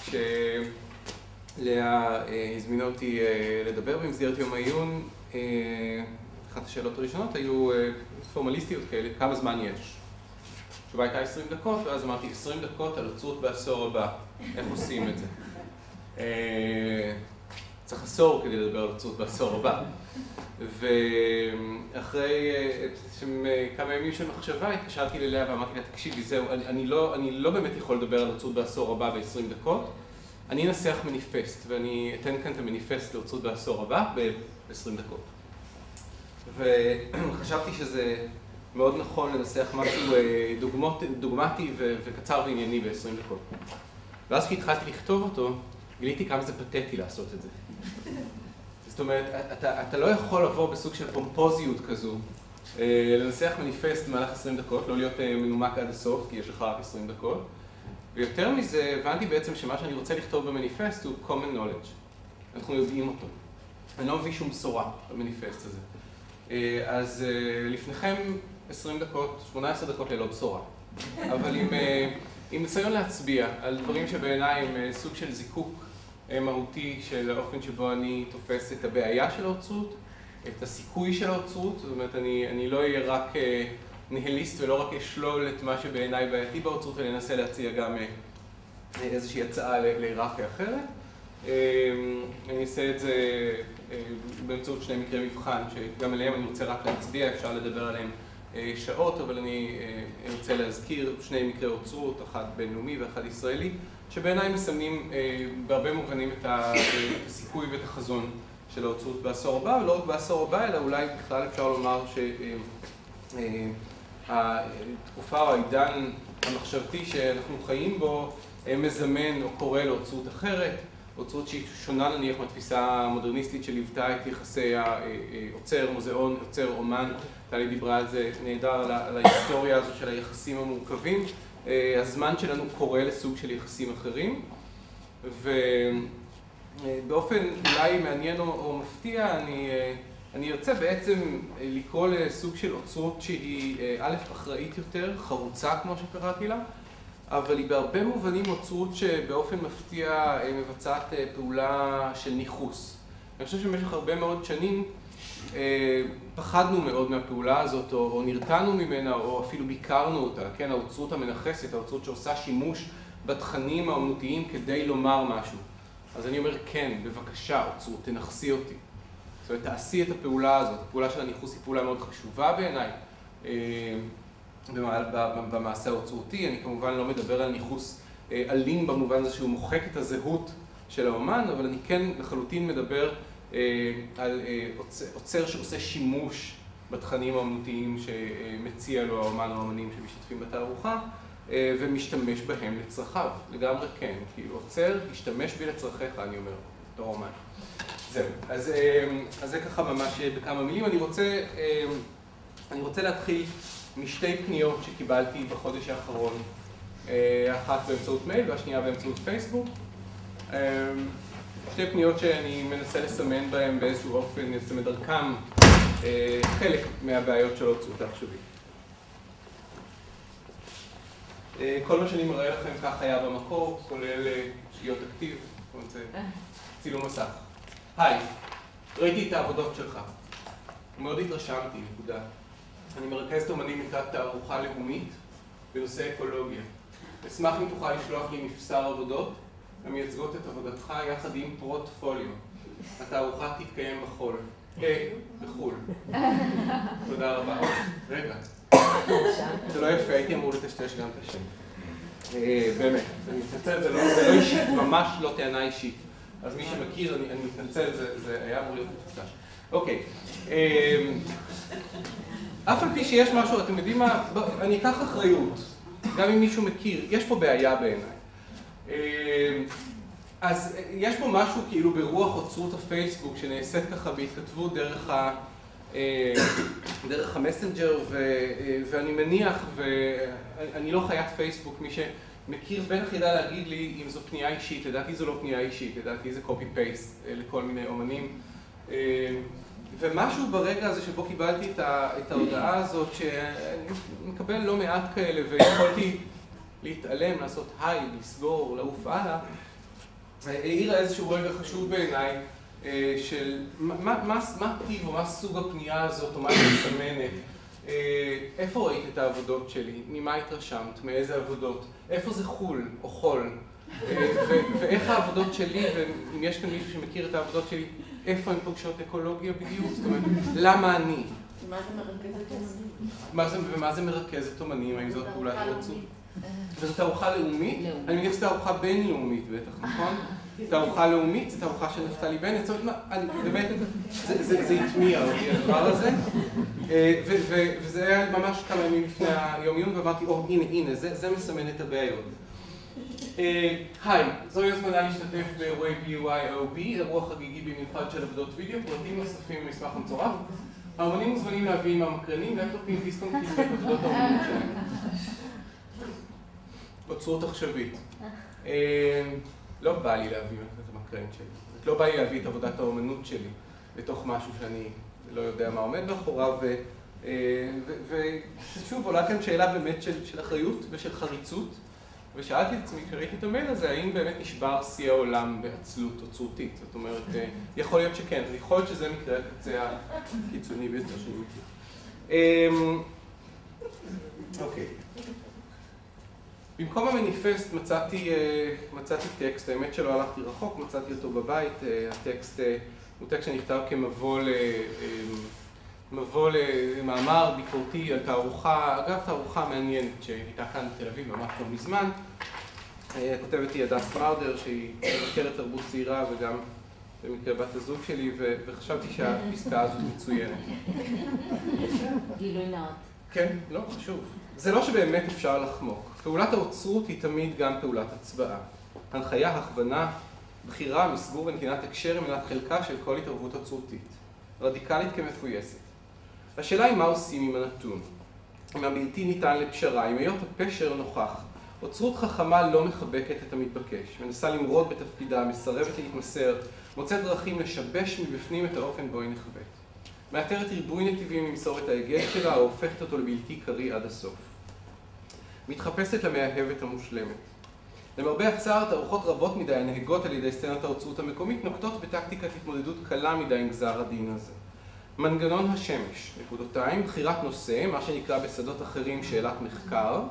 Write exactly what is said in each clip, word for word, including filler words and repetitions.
שלאה הזמינה אותי לדבר במסגרת יום העיון. אחת השאלות הראשונות היו פורמליסטיות כאלה, כמה זמן יש? התשובה הייתה עשרים דקות, ואז אמרתי עשרים דקות על אוצרות בעשור הבא. איך עושים את זה? צריך עשור כדי לדבר על אוצרות בעשור הבא. ואחרי כמה ימים של מחשבה התקשרתי ללאה ואמרתי לה, תקשיבי, זהו, אני לא, אני לא באמת יכול לדבר על אוצרות בעשור הבא ב-עשרים דקות. אני אנסח מניפסט, ואני אתן כאן את המניפסט לאוצרות בעשור הבא ב-עשרים דקות. וחשבתי שזה מאוד נכון לנסח משהו דוגמות, דוגמטי וקצר וענייני ב-עשרים דקות. ואז כשהתחלתי לכתוב אותו, גיליתי כמה זה פתטי לעשות את זה. זאת אומרת, אתה, אתה לא יכול לבוא בסוג של פומפוזיות כזו, לנסח מניפסט במהלך עשרים דקות, לא להיות מנומק עד הסוף, כי יש לך רק עשרים דקות. ויותר מזה, הבנתי בעצם שמה שאני רוצה לכתוב במניפסט הוא common knowledge. אנחנו יודעים אותו. אני לא מביא שום בשורה במניפסט הזה. אז לפניכם עשרים דקות, שמונה עשרה דקות ללא בשורה. אבל עם, עם ניסיון להצביע על דברים שבעיניי הם סוג של זיקוק מהותי של האופן שבו אני תופס את הבעיה של האוצרות, את הסיכוי של האוצרות. זאת אומרת, אני, אני לא אהיה רק ניהליסט ולא רק אשלול את מה שבעיניי בעייתי באוצרות, אלא אנסה להציע גם איזושהי הצעה להיררכיה אחרת. אני אעשה את זה באמצעות שני מקרי מבחן, שגם עליהם אני רוצה רק להצביע, אפשר לדבר עליהם שעות, אבל אני רוצה להזכיר שני מקרי אוצרות, אחד בינלאומי ואחד ישראלי, שבעיניי מסמנים בהרבה מובנים את הסיכוי ואת החזון של האוצרות בעשור הבא, ולא רק בעשור הבא, אלא אולי בכלל אפשר לומר שהתקופה או העידן המחשבתי שאנחנו חיים בו מזמן או קורא לאוצרות אחרת, אוצרות שהיא שונה נניח מהתפיסה המודרניסטית שליוותה את יחסי האוצר, מוזיאון, אוצר, אומן. טלי דיברה על זה נהדר, על ההיסטוריה הזו של היחסים המורכבים. הזמן שלנו קורא לסוג של יחסים אחרים, ובאופן אולי מעניין או מפתיע, אני, אני ארצה בעצם לקרוא לסוג של אוצרות שהיא א', אחראית יותר, חרוצה כמו שקראתי לה, אבל היא בהרבה מובנים אוצרות שבאופן מפתיע מבצעת פעולה של ניחוס. אני חושב שבמשך הרבה מאוד שנים פחדנו מאוד מהפעולה הזאת, או, או נרתענו ממנה, או אפילו ביקרנו אותה, כן? האוצרות המנכסת, האוצרות שעושה שימוש בתכנים האומנותיים כדי לומר משהו. אז אני אומר, כן, בבקשה, אוצרות, תנחסי אותי. זאת אומרת, תעשי את הפעולה הזאת. הפעולה של הניחוס היא פעולה מאוד חשובה בעיניי. במעשה האוצרותי, אני כמובן לא מדבר על ניחוס אלים במובן הזה שהוא מוחק את הזהות של האומן, אבל אני כן לחלוטין מדבר על אוצר שעושה שימוש בתכנים האומנותיים שמציע לו האומן או האומנים שמשתתפים בתערוכה, ומשתמש בהם לצרכיו, לגמרי כן, כאילו אוצר, השתמש בי לצרכיך, אני אומר, בתור אומן. זהו, אז, אז זה ככה ממש בכמה מילים. אני רוצה, אני רוצה להתחיל משתי פניות שקיבלתי בחודש האחרון, אחת באמצעות מייל והשנייה באמצעות פייסבוק. שתי פניות שאני מנסה לסמן בהן באיזשהו אופן, לסמן דרכם חלק מהבעיות של האוצרות העכשווית. כל מה שאני מראה לכם כך היה במקור, כולל שגיאות אקטיב, צילום מסך. היי, ראיתי את העבודות שלך. מאוד התרשמתי, נקודה. אני מרכזת אומנים לקראת תערוכה לאומית בנושא אקולוגיה. אשמח אם תוכל לשלוח לי מפסר עבודות המייצגות את עבודתך יחד עם פורטפוליו. התערוכה תתקיים בחול. אה, בחול. תודה רבה. רגע. זה לא יפה, הייתי אמור לטשטש גם את השם. באמת, אני מתנצל, זה לא אישית, ממש לא טענה אישית. אז מי שמכיר, אני מתנצל, זה היה אמור להיות מטשטש. אוקיי. אף על פי שיש משהו, אתם יודעים מה? אני אקח אחריות, גם אם מישהו מכיר, יש פה בעיה בעיניי. אז יש פה משהו כאילו ברוח אוצרות הפייסבוק שנעשית ככה בהתכתבות דרך ה... דרך המסנג'ר, ואני מניח, ואני לא חיית פייסבוק, מי שמכיר בטח ידע להגיד לי אם זו פנייה אישית, לדעתי זו לא פנייה אישית, לדעתי זה קופי פייסט לכל מיני אומנים. ומשהו ברגע הזה שבו קיבלתי את ההודעה הזאת, שאני מקבל לא מעט כאלה, ויכולתי להתעלם, לעשות היי, לסגור, לעוף הלאה, העירה איזשהו רגע חשוב בעיניי של מה טיב או מה סוג הפנייה הזאת או מה היא מסמנת. איפה ראית את העבודות שלי? ממה התרשמת? מאיזה עבודות? איפה זה חול או חול? ואיך העבודות שלי, ואם יש כאן מישהו שמכיר את העבודות שלי, איפה הן פוגשות אקולוגיה בדיוק? זאת אומרת, למה אני? מה זה מרכזת אומנים? ומה זה מרכזת אומנים? האם זאת פעולת רצות? וזו תערוכה לאומית? אני מניח שזו תערוכה בינלאומית בטח, נכון? תערוכה לאומית, זו תערוכה של נפתלי בנט, זאת אומרת, באמת, זה התמיע אותי הדבר הזה. וזה היה ממש כמה ימים לפני היום עיון, ואמרתי, או, הנה, הנה, זה מסמן את הבעיות. היי, זוהי הזמנה להשתתף באירועי בי יו איי או בי, אירוע חגיגי במיוחד של עבודות וידאו, פרטים נוספים במסמך המצורף. האמנים מוזמנים להביא עם המקרנים לפטופים דיסק-און-קי בעבודות האמנות שלהם. אוצרות עכשווית. לא בא לי להביא את המקרן שלי. לא בא לי להביא את עבודת האמנות שלי לתוך משהו שאני לא יודע מה עומד מאחוריו. ושוב, עולה כאן שאלה באמת של אחריות ושל חריצות. ושאלתי את עצמי, כשראיתי את המייל הזה, האם באמת נשבר שיא העולם בעצלות אוצרותית. זאת אומרת, יכול להיות שכן, יכול להיות שזה מקרה הקצה הקיצוני ביותר שאני מכיר. אוקיי. במקום המניפסט מצאתי, מצאתי טקסט, האמת שלא הלכתי רחוק, מצאתי אותו בבית. הטקסט הוא טקסט שנכתב כמבוא מבוא למאמר ביקורתי על תערוכה, אגב תערוכה מעניינת שהייתה כאן בתל אביב ממש לא מזמן. כותבת היא הדס מרדר שהיא מבקרת תרבות צעירה וגם במקרה בת הזוג שלי, וחשבתי שהפסקה הזאת מצוינת. גילוי נאות. כן, לא, חשוב. זה לא שבאמת אפשר לחמוק. פעולת האוצרות היא תמיד גם פעולת הצבעה. הנחיה, הכוונה, בחירה, מסגור ונתינת הקשר הם מנת חלקה של כל התערבות אוצרותית. רדיקלית כמפויסת. השאלה היא מה עושים עם הנתון. אם הבלתי ניתן לפשרה, אם היות הפשר נוכח, אוצרות חכמה לא מחבקת את המתבקש, מנסה למרוד בתפקידה, מסרבת להתמסר, מוצאת דרכים לשבש מבפנים את האופן בו היא נחבאת. מאתרת ריבוי נתיבים למסור את ההיגד שלה, או הופכת אותו לבלתי קרי עד הסוף. מתחפשת למאהבת המושלמת. למרבה הצער, תערוכות רבות מדי הנהגות על ידי סצנת האוצרות המקומית נוקטות בטקטיקת התמודדות קלה מדי עם גזר הדין הזה. מנגנון השמש, נקודותיים, בחירת נושא, מה שנקרא בשדות אחרים שאלת מחקר.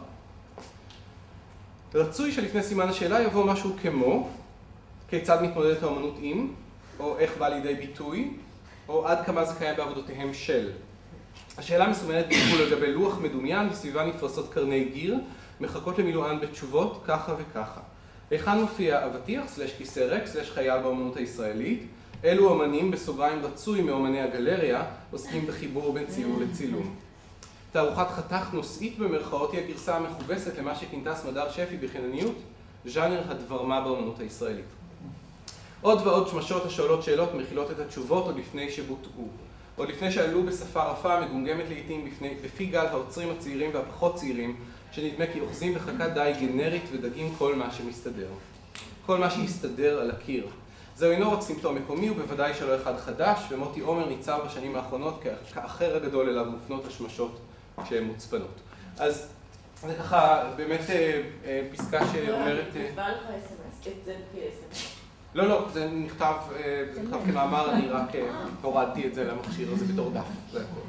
רצוי שלפני סימן השאלה יבוא משהו כמו, כיצד מתמודדת האמנות עם, או איך בא לידי ביטוי, או עד כמה זה קיים בעבודותיהם של. השאלה מסומנת בגבול לגבי לוח מדומיין, וסביבה נפרסות קרני גיר, מחכות למילואן בתשובות, ככה וככה. היכן מופיע אבטיח, סלש כיסא ריק, סלש חייל באמנות הישראלית. אלו אמנים, בסוגריים רצוי מאמני הגלריה, עוסקים בחיבור בין ציור לצילום. תערוכת חתך נושאית במרכאות היא הגרסה המכובסת למה שכינתה סמדר שפי בחינניות, ז'אנר הדברמה באמנות הישראלית. עוד ועוד שמשות השואלות שאלות מכילות את התשובות עוד לפני שבוטאו. עוד לפני שעלו בשפה רפה, מגומגמת לעתים בפני, בפי גל האוצרים הצעירים והפחות צעירים, שנדמה כי אוחזים בחכת די גנרית ודגים כל מה שמסתדר. כל מה שיסתדר על הקיר. זהו אינו רק סימפטום מקומי, ובוודאי שלא אחד חדש, ומוטי עומר ניצב בשנים האחרונות כאחר הגדול אליו מופנות השמשות שהן מוצפנות. אז זה ככה באמת פסקה שאומרת... בא לך אס אם אס, את זה כ-אס אם אס. לא, לא, זה נכתב, זה נכתב כמאמר, אני רק הורדתי את זה למכשיר הזה בתור דף, זה הכל.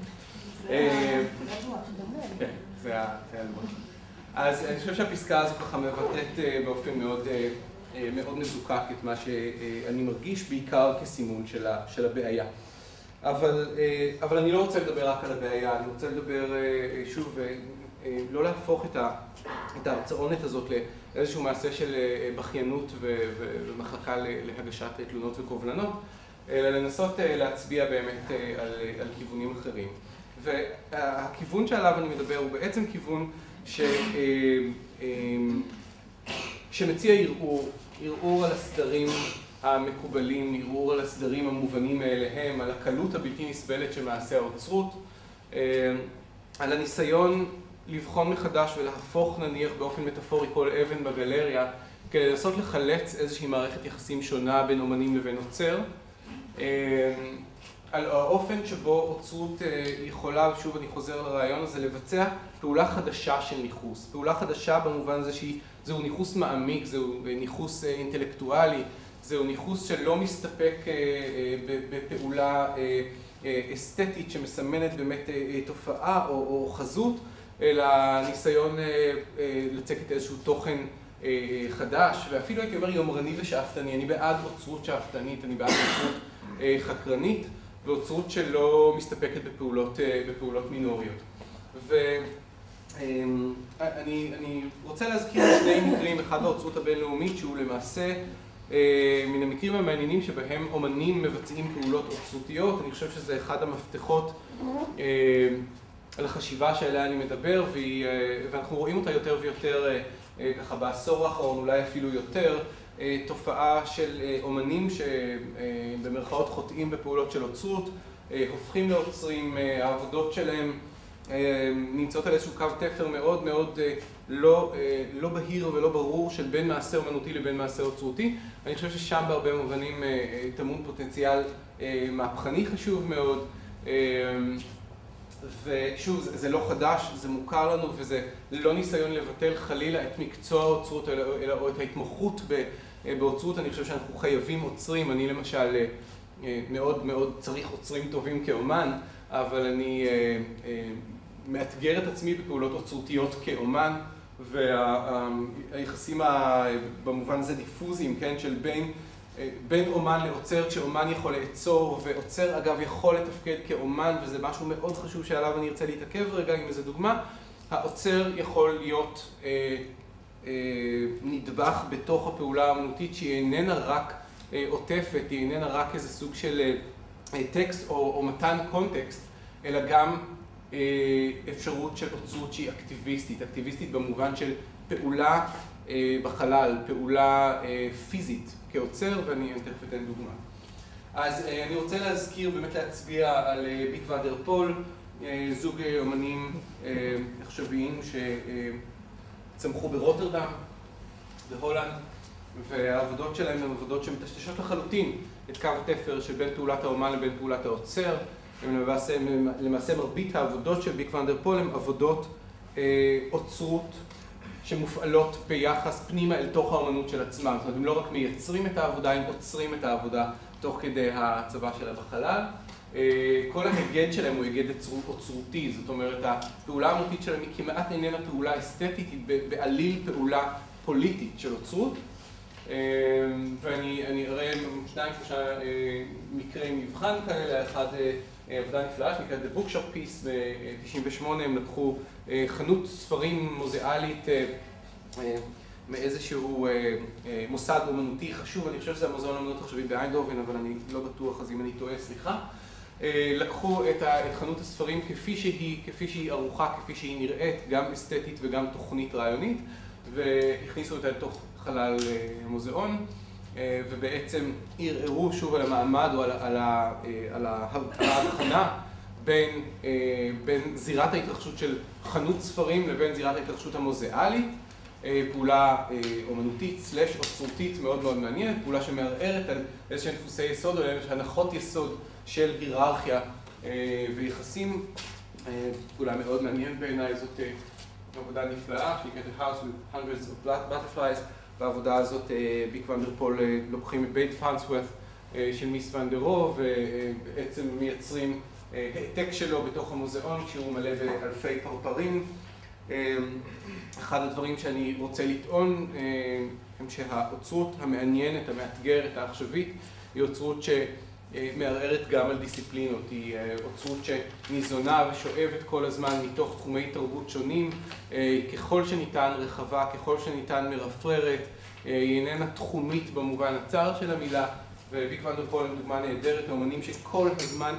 כן, זה היה דבר. אז אני חושב שהפסקה הזו ככה מבטאת באופן מאוד מאוד מזוקק את מה שאני מרגיש, בעיקר כסימון של הבעיה. אבל אני לא רוצה לדבר רק על הבעיה, אני רוצה לדבר שוב, לא להפוך את ההרצאונת הזאת לאיזשהו מעשה של בכיינות ומחלקה להגשת תלונות וקובלנות, אלא לנסות להצביע באמת על כיוונים אחרים. והכיוון שעליו אני מדבר הוא בעצם כיוון שמציע ערעור, ערעור על הסדרים המקובלים, ערעור על הסדרים המובנים מאליהם, על הקלות הבלתי נסבלת של מעשה האוצרות, על הניסיון לבחון מחדש ולהפוך נניח באופן מטאפורי כל אבן בגלריה, כדי לנסות לחלץ איזושהי מערכת יחסים שונה בין אומנים לבין עוצר, על האופן שבו אוצרות יכולה, שוב אני חוזר לרעיון הזה, לבצע פעולה חדשה של ניחוס. פעולה חדשה במובן הזה שזהו ניחוס מעמיק, זהו ניחוס אינטלקטואלי, זהו ניחוס שלא מסתפק בפעולה אסתטית שמסמנת באמת תופעה או חזות, אלא ניסיון לצקת איזשהו תוכן חדש, ואפילו הייתי אומר יומרני ושאפתני. אני בעד אוצרות שאפתנית, אני בעד אוצרות חקרנית, ואוצרות שלא מסתפקת בפעולות, בפעולות מינוריות. ואני רוצה להזכיר שני מקרים, אחד האוצרות הבינלאומית, שהוא למעשה מן המקרים המעניינים שבהם אומנים מבצעים פעולות אוצרותיות. אני חושב שזה אחד המפתחות על החשיבה שעליה אני מדבר, ואנחנו רואים אותה יותר ויותר ככה בעשור האחרון, אולי אפילו יותר, תופעה של אומנים שבמרכאות חוטאים בפעולות של אוצרות, הופכים לאוצרים, העבודות שלהם נמצאות על איזשהו קו תפר מאוד מאוד לא, לא בהיר ולא ברור של בין מעשה אומנותי לבין מעשה אוצרותי. אני חושב ששם בהרבה מובנים טמון פוטנציאל מהפכני חשוב מאוד. ושוב, זה, זה לא חדש, זה מוכר לנו, וזה לא ניסיון לבטל חלילה את מקצוע האוצרות, אלא, אלא או את ההתמחות באוצרות. אני חושב שאנחנו חייבים אוצרים. אני למשל מאוד מאוד צריך אוצרים טובים כאומן, אבל אני מאתגר את עצמי בפעולות אוצרותיות כאומן, והיחסים במובן הזה דיפוזיים, כן, של בין בין אומן לאוצר, כשאומן יכול לעצור, ואוצר אגב יכול לתפקד כאומן, וזה משהו מאוד חשוב שעליו אני ארצה להתעכב רגע עם איזה דוגמה. האוצר יכול להיות אה, אה, נדבך בתוך הפעולה האמנותית, שהיא איננה רק אה, עוטפת, היא איננה רק איזה סוג של אה, טקסט או, או מתן קונטקסט, אלא גם אה, אפשרות של אוצרות שהיא אקטיביסטית, אקטיביסטית במובן של פעולה אה, בחלל, פעולה אה, פיזית. כאוצר, ואני תכף אתן דוגמה. אז אני רוצה להזכיר, באמת להצביע על ביק ואנדר פול, זוג אומנים עכשוויים שצמחו ברוטרדם, בהולנד, והעבודות שלהם הן עבודות שמטשטשות לחלוטין את קו התפר שבין פעולת האומן לבין פעולת האוצר. למעשה, למעשה מרבית העבודות של ביק ואנדר פול הן עבודות אוצרות שמופעלות ביחס פנימה אל תוך האומנות של עצמם. זאת אומרת, הם לא רק מייצרים את העבודה, הם עוצרים את העבודה תוך כדי הצבה שלה בחלל. כל ההיגד שלהם הוא היגד אוצרותי, זאת אומרת, הפעולה האמנותית שלהם היא כמעט איננה פעולה אסתטית, היא בעליל פעולה פוליטית של אוצרות. ואני אראה שניים, שלושה מקרי מבחן כאלה, אחד עבודה נפלאה שנקראת The Bookshop Piece ב-תשעים ושמונה, הם לקחו חנות ספרים מוזיאלית מאיזשהו מוסד אומנותי חשוב, אני חושב שזה המוזיאון האמנות העכשווית באיינדהובן, אבל אני לא בטוח, אז אם אני טועה, סליחה. לקחו את חנות הספרים כפי שהיא, כפי שהיא ערוכה, כפי שהיא נראית, גם אסתטית וגם תוכנית רעיונית, והכניסו אותה לתוך חלל המוזיאון, ובעצם ערערו שוב על המעמד או על, על, על ההבחנה בין, בין זירת ההתרחשות של חנות ספרים לבין זירת ההתרחשות המוזיאלית, פעולה אומנותית סלש אוצרותית מאוד מאוד מעניינת, פעולה שמערערת על איזשהם דפוסי יסוד או הנחות יסוד של היררכיה ויחסים. פעולה מאוד מעניינת בעיניי, זאת עבודה נפלאה שנקראת The House with Hundreds of Butterflies. בעבודה הזאת ביק ואנדר פול לוקחים את בית פרנסוורת' של מיס ואן דר רו ובעצם מייצרים העתק שלו בתוך המוזיאון כשהוא מלא באלפי פרפרים. אחד הדברים שאני רוצה לטעון הם שהאוצרות המעניינת, המאתגרת, העכשווית, היא אוצרות שמערערת גם על דיסציפלינות, היא אוצרות שניזונה ושואבת כל הזמן מתוך תחומי תרבות שונים, ככל שניתן רחבה, ככל שניתן מרפררת, היא איננה תחומית במובן הצר של המילה, וביק ואנדר פול הם דוגמה נהדרת, האמנים שכל הזמן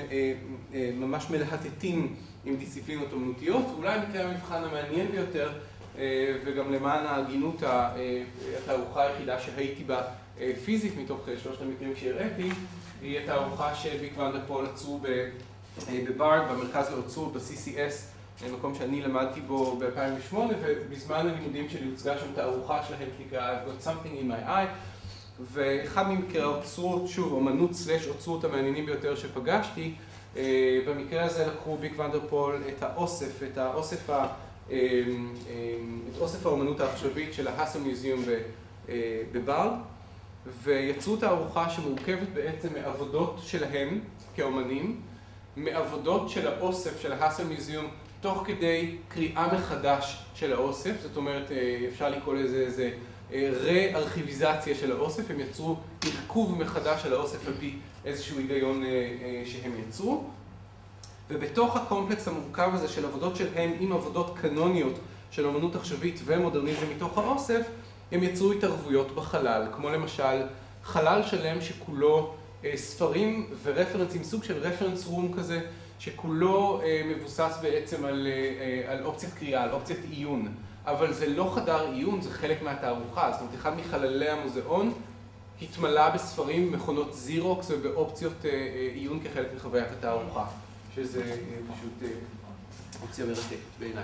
ממש מלהטטים עם דיסציפלינות אומנותיות. אולי מקרה המבחן המעניין ביותר, וגם למען ההגינות, התערוכה היחידה שהייתי בה פיזית מתוך שלושת המקרים שהראיתי, היא התערוכה שביק ואנדר פול עצרו בבארד, במרכז לאוצרות, ב-סי סי אס, מקום שאני למדתי בו ב-אלפיים ושמונה, ובזמן הלימודים שלי הוצגה שם תערוכה שלהם שנקרא I've got something in my eye, ואחד ממקרי האוצרות, שוב, אומנות סלש אוצרות המעניינים ביותר שפגשתי, במקרה הזה לקחו ביק ואנדר פול את האוסף, את האוסף, ה, את אוסף האומנות העכשווית של ההאסל מיוזיאום בבארד, ויצרו תערוכה שמורכבת בעצם מעבודות שלהם כאומנים, מעבודות של האוסף של ההאסל מיוזיאום, תוך כדי קריאה מחדש של האוסף, זאת אומרת, אפשר לקרוא לזה איזה רה-ארכיביזציה של האוסף, הם יצרו ערכוב מחדש של האוסף על פי איזשהו היגיון שהם יצרו. ובתוך הקומפלקס המורכב הזה של עבודות שלהם עם עבודות קנוניות של אומנות עכשווית ומודרניזם מתוך האוסף, הם יצרו התערבויות בחלל, כמו למשל חלל שלם שכולו ספרים ורפרנסים, סוג של רפרנס רום כזה, שכולו מבוסס בעצם על, על אופציית קריאה, על אופציית עיון. אבל זה לא חדר עיון, זה חלק מהתערוכה. זאת אומרת, אחד מחללי המוזיאון התמלא בספרים, מכונות זירוקס ובאופציות עיון כחלק מחוויית התערוכה, שזה פשוט אופציה מרתקת בעיניי.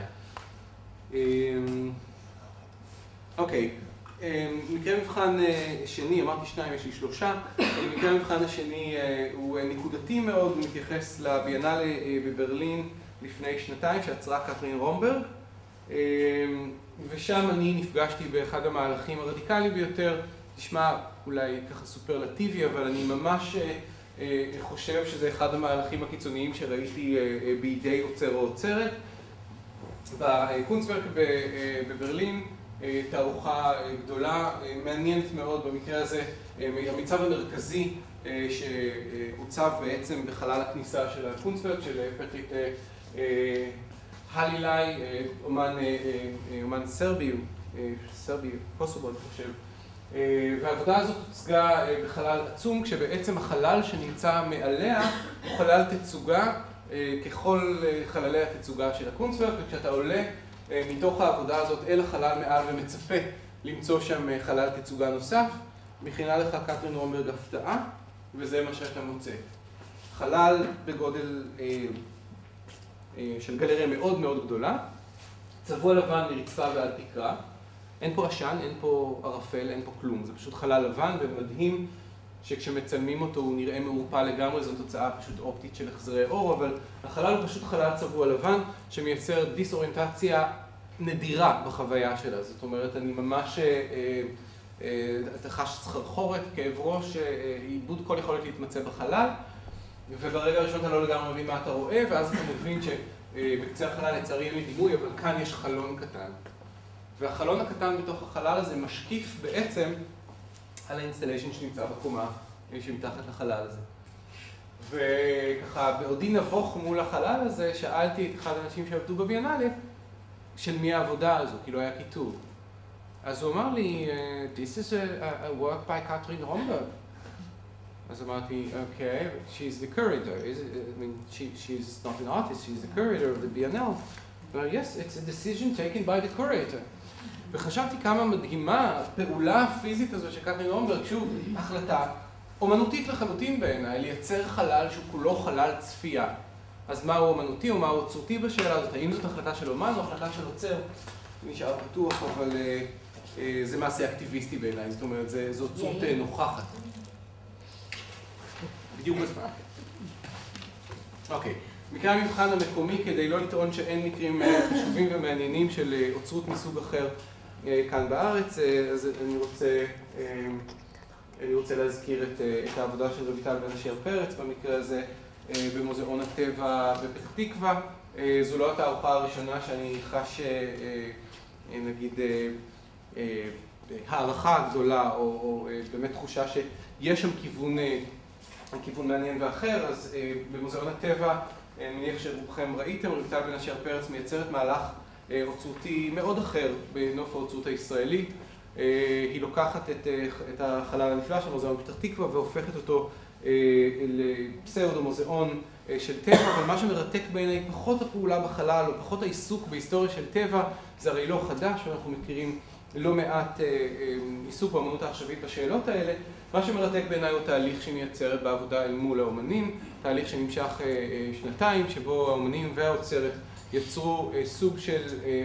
אוקיי, מקרה מבחן שני, אמרתי שניים, יש לי שלושה. מקרה מבחן השני הוא נקודתי מאוד, הוא מתייחס לביאנלה בברלין לפני שנתיים, שעצרה קתרין רומברג. ושם אני נפגשתי באחד המהלכים הרדיקליים ביותר, נשמע אולי ככה סופרלטיבי, אבל אני ממש חושב שזה אחד המהלכים הקיצוניים שראיתי בידי עוצר או עוצרת. בקונסטוורק בברלין, תערוכה גדולה, מעניינת מאוד במקרה הזה, המצב המרכזי שהוצב בעצם בחלל הכניסה של הקונסטוורק, של פטריק הלילי, אומן, אומן סרבי, סרבי, קוסובו אני חושב. והעבודה הזאת הוצגה בחלל עצום, כשבעצם החלל שנמצא מעליה הוא חלל תצוגה, ככל חללי התצוגה של הקונסטוורק, וכשאתה עולה מתוך העבודה הזאת אל החלל מעל ומצפה למצוא שם חלל תצוגה נוסף, מכינה לך קתרין רומברג הפתעה, וזה מה שאתה מוצא. חלל בגודל של גלריה מאוד מאוד גדולה, צבוע לבן מרצפה ועד תקרה, אין פה עשן, אין פה ערפל, אין פה כלום, זה פשוט חלל לבן ומדהים שכשמצלמים אותו הוא נראה מעורפל לגמרי, זו תוצאה פשוט אופטית של החזרי אור, אבל החלל הוא פשוט חלל צבוע לבן שמייצר דיסאוריינטציה נדירה בחוויה שלה, זאת אומרת, אני ממש, אתה חש סחרחורת, כאב ראש, איבוד כל יכולת להתמצא בחלל, וברגע הראשון אתה לא לגמרי מבין מה אתה רואה, ואז אתה מבין שבקצה החלל לצערי אין לי דימוי, אבל כאן יש חלון קטן. והחלון הקטן בתוך החלל הזה משקיף בעצם על האינסטליישן שנמצא בקומה שמתחת לחלל הזה. וככה, בעודי נבוך מול החלל הזה, שאלתי את אחד האנשים שעבדו בביאנלה, של מי העבודה הזו, כי לא היה כיתוב. אז הוא אמר לי, This is a, a work by Katrin Romberg. אז אמרתי, okay, she's the curator. Is it, I mean, she, she's not an artist, she's the curator of the Biennale. But yes, it's a decision taken by the curator. וחשבתי כמה מדהימה הפעולה הפיזית הזו של קתרין רומברג, שוב, החלטה אומנותית לחלוטין בעיניי, לייצר חלל שהוא כולו חלל צפייה. אז מהו אומנותי או מהו אוצרותי בשאלה הזאת? האם זאת החלטה של אומן או החלטה של עוצר? נשאר פתוח, אבל אה, אה, זה מעשה אקטיביסטי בעיניי, זאת אומרת, זה, זו אוצרות אה, נוכחת. בדיוק בזמן. אוקיי. מקרה המבחן המקומי, כדי לא לטעון שאין מקרים חשובים ומעניינים של אוצרות מסוג אחר כאן בארץ, אז אני רוצה, אני רוצה להזכיר את, את העבודה של רויטל בן אשר פרץ, במקרה הזה במוזיאון הטבע בפתח תקווה. זו לא התערוכה הראשונה שאני חש, נגיד, הערכה גדולה, או, או באמת תחושה שיש שם כיוון, כיוון מעניין ואחר. אז במוזיאון הטבע, אני מניח שרובכם ראיתם, רויטל בן אשר פרץ מייצרת מהלך אוצרותי מאוד אחר בנוף האוצרות הישראלי. היא לוקחת את, את החלל הנפלא של מוזיאון פתח תקווה והופכת אותו לפסאודו מוזיאון של טבע, אבל מה שמרתק בעיניי פחות הפעולה בחלל או פחות העיסוק בהיסטוריה של טבע, זה הרי לא חדש, ואנחנו מכירים לא מעט עיסוק באמנות העכשווית בשאלות האלה. מה שמרתק בעיניי הוא תהליך שמייצרת בעבודה אל מול האומנים, תהליך שנמשך שנתיים, שבו האומנים והאוצרת יצרו סוג של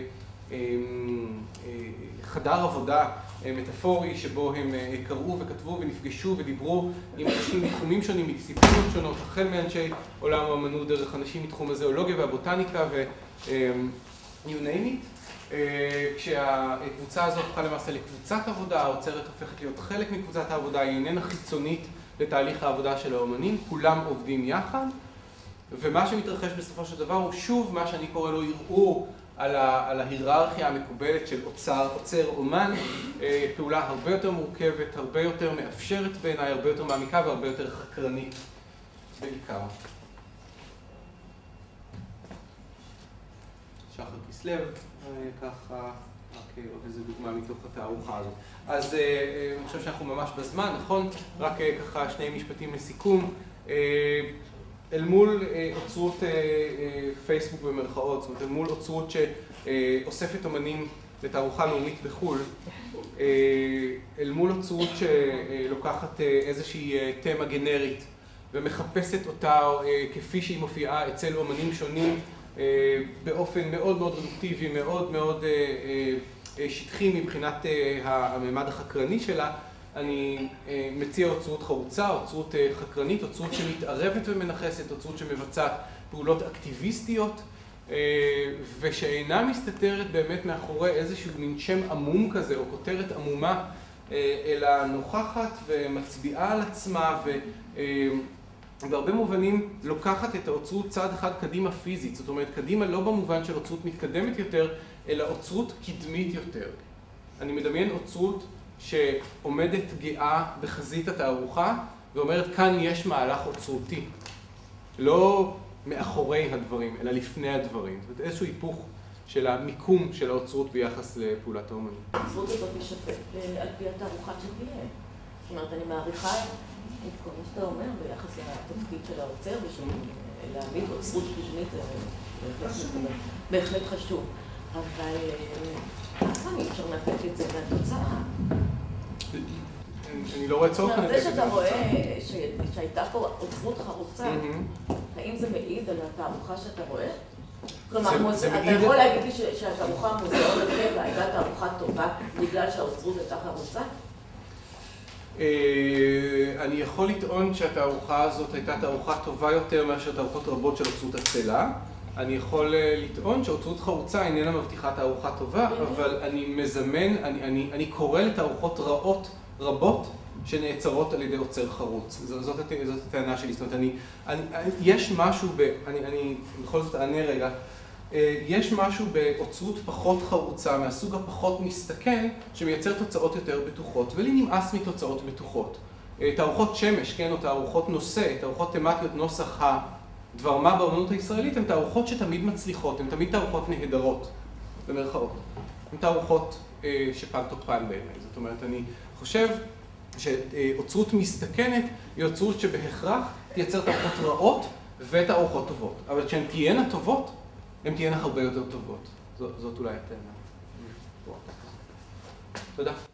חדר עבודה מטאפורי, שבו הם קראו וכתבו ונפגשו ודיברו עם אנשים מתחומים שונים, מדיסציפלינות שונות, החל מאנשי עולם האמנות, דרך אנשים מתחום הזואולוגיה והבוטניקה ו- you name it. כשהקבוצה הזו הפכה למעשה לקבוצת עבודה, האוצרת הופכת להיות חלק מקבוצת העבודה, היא איננה חיצונית לתהליך העבודה של האומנים, כולם עובדים יחד, ומה שמתרחש בסופו של דבר הוא שוב מה שאני קורא לו ערעור על, על ההיררכיה המקובלת של אוצר, אוצר אומן, פעולה הרבה יותר מורכבת, הרבה יותר מאפשרת בעיניי, הרבה יותר מעמיקה והרבה יותר חקרנית בעיקר. שחר כסלו, ככה, רק עוד איזה דוגמה מתוך התערוכה הזאת. אז אני חושב שאנחנו ממש בזמן, נכון? רק ככה שני משפטים לסיכום. אל מול אוצרות פייסבוק במרכאות, זאת אומרת, אל מול אוצרות שאוספת אומנים לתערוכה לאומית בחו"ל, אל מול אוצרות שלוקחת איזושהי תמה גנרית ומחפשת אותה כפי שהיא מופיעה אצל אומנים שונים באופן מאוד מאוד רדוקטיבי, מאוד מאוד שטחי מבחינת הממד החקרני שלה, אני מציע אוצרות חרוצה, אוצרות חקרנית, אוצרות שמתערבת ומנחסת, אוצרות שמבצעת פעולות אקטיביסטיות ושאינה מסתתרת באמת מאחורי איזשהו מין שם עמום כזה או כותרת עמומה, אלא נוכחת ומצביעה על עצמה ובהרבה מובנים לוקחת את האוצרות צעד אחד קדימה פיזית, זאת אומרת קדימה לא במובן של אוצרות מתקדמת יותר, אלא אוצרות קדמית יותר. אני מדמיין אוצרות שעומדת גאה בחזית התערוכה ואומרת כאן יש מהלך אוצרותי, לא מאחורי הדברים אלא לפני הדברים. זאת אומרת איזשהו היפוך של המיקום של האוצרות ביחס לפעולת האומנות. האוצרות הזאת משפט על פי התערוכה שתהיה. זאת אומרת אני מעריכה את כל מה שאתה אומר ביחס לתפקיד של האוצר ולהעמיד אוצרות קדמית זה בהחלט חשוב. אבל אף פעם אי אפשר להפק את זה מהתוצאה. אני לא רואה צורך. זה שאתה רואה שהייתה פה אוצרות חרוצה, האם זה מעיד על התערוכה שאתה רואה? כלומר, אתה יכול להגיד לי שהתערוכה מוזיאון הטבע הייתה תערוכה טובה בגלל שהאוצרות הייתה חרוצה? אני יכול לטעון שהתערוכה הזאת הייתה תערוכה טובה יותר מאשר תערוכות רבות של אוצרות הצלע. אני יכול לטעון שאוצרות חרוצה איננה מבטיחה תערוכה טובה, אבל אני מזמן, אני, אני, אני קורא לתערוכות רעות רבות שנעצרות על ידי אוצר חרוץ. זאת, זאת, זאת הטענה שלי. זאת אומרת, אני, אני, יש משהו ב... אני, אני בכל זאת אענה רגע. יש משהו באוצרות פחות חרוצה, מהסוג הפחות מסתכן, שמייצר תוצאות יותר בטוחות, ולי נמאס מתוצאות בטוחות. תערוכות שמש, כן, או תערוכות נושא, תערוכות תמטיות נוסח הדבר מה באמנות הישראלית, הן תערוכות שתמיד מצליחות, הן תמיד תערוכות נהדרות, במרכאות. הן תערוכות שפג תוקפן בעיניי. זאת אומרת, אני חושב שאוצרות מסתכנת היא אוצרות שבהכרח תייצר תערוכות רעות ותערוכות טובות. אבל כשהן תהיינה טובות, הן תהיינה הרבה יותר טובות. זאת אולי הטענה. תודה.